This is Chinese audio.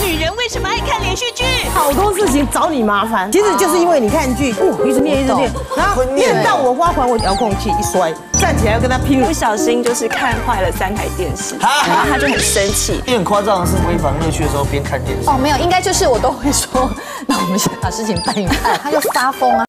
女人为什么爱看连续剧？ 好多事情找你麻烦，其实就是因为你看剧，一直念，然后念到我花环，我遥控器一摔，站起来要跟他拼了， 不小心就是看坏了3台电视，然后他就很生气。 很夸张的是，闺房乐趣的时候边看电视。 哦，没有，应该就是我都会说，那我们先把事情办一办，他就发疯啊。